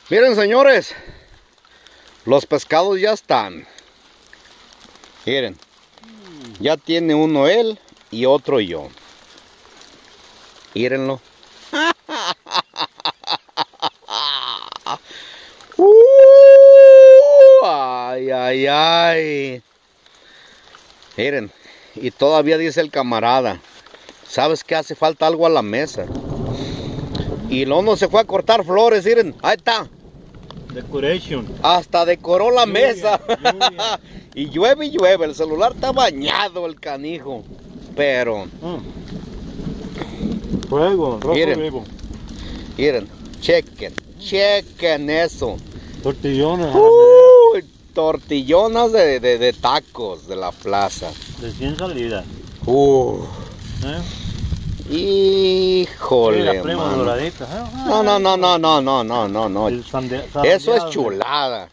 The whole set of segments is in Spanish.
Miren, señores, los pescados ya están. Miren, ya tiene uno él y otro yo. Mírenlo. Ay, ay, ay. Miren, y todavía dice el camarada, ¿sabes qué? Hace falta algo a la mesa. Y luego no se fue a cortar flores, miren, ahí está. Decoration. Hasta decoró la Lluvia, mesa. lluvia. Y llueve y llueve, el celular está bañado, el canijo. Pero, Fuego, rojo Miren. vivo. miren, chequen eso. Tortillones Tortillonas de tacos de la plaza. de 100 salidas. ¿Eh? Híjole, Mira, prima mano. doradita. No. El Eso es chulada.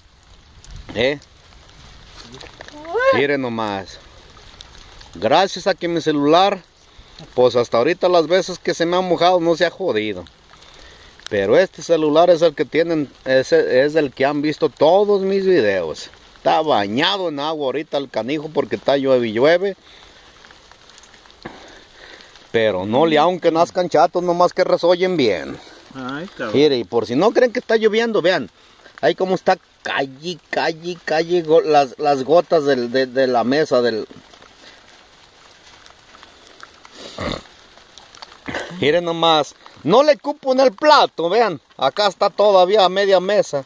Miren nomás. Gracias a que mi celular, pues hasta ahorita las veces que se me ha mojado no se ha jodido. Pero este celular es el que tienen, es el que han visto todos mis videos. Está bañado en agua ahorita el canijo porque está llueve y llueve. Pero no le aunque nazcan chatos, nomás que resollen bien. Ay, cabrón. Mire, y por si no creen que está lloviendo, vean. Ahí como está calle, las gotas de la mesa del... Miren nomás, no le cupo en el plato, vean. Acá está todavía a media mesa.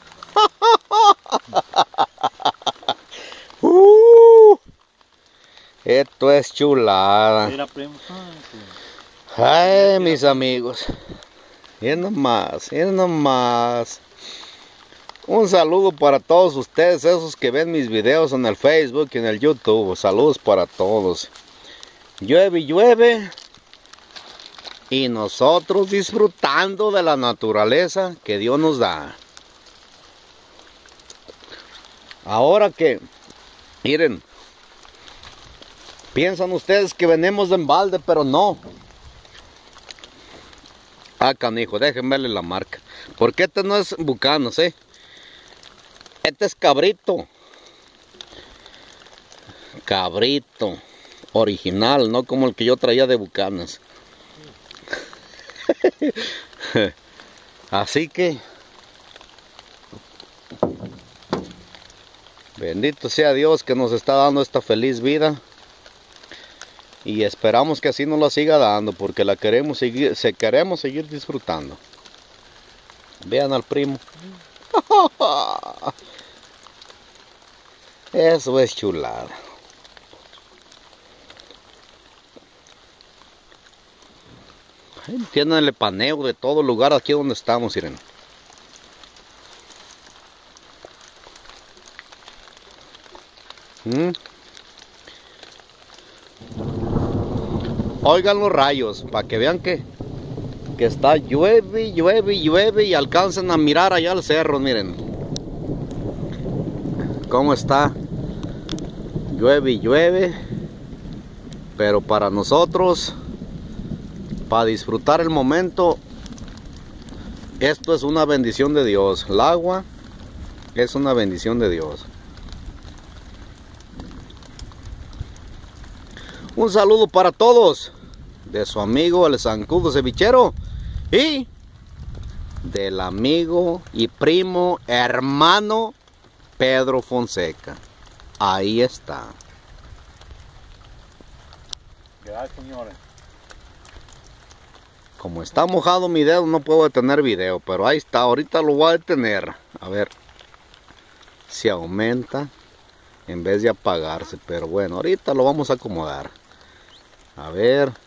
Esto es chulada. Mira, primo. Ay, mis amigos. Miren nomás. Un saludo para todos ustedes, esos que ven mis videos en el Facebook y en el YouTube. Saludos para todos. Llueve y llueve. Y nosotros disfrutando de la naturaleza que Dios nos da. Ahora que, miren, piensan ustedes que venimos de embalde, pero no. Ah, canijo, déjenme verle la marca. Porque este no es Bucanas, Este es cabrito. Cabrito. Original, no como el que yo traía de Bucanas. Así que bendito sea Dios que nos está dando esta feliz vida. Y esperamos que así nos la siga dando, porque la queremos seguir disfrutando. Vean al primo. Eso es chulada. Tienen el paneo de todo lugar aquí donde estamos, miren. Oigan los rayos, para que vean que está llueve y alcancen a mirar allá al cerro, miren. Cómo está. Llueve y llueve. Pero para nosotros, para disfrutar el momento, esto es una bendición de Dios. El agua es una bendición de Dios. Un saludo para todos, de su amigo el Zancudo Cevichero y del amigo y primo hermano Pedro Fonseca. Ahí está. Gracias, señores. Como está mojado mi dedo no puedo detener video, pero ahí está, ahorita lo voy a detener. A ver si aumenta en vez de apagarse, pero bueno, ahorita lo vamos a acomodar. A ver.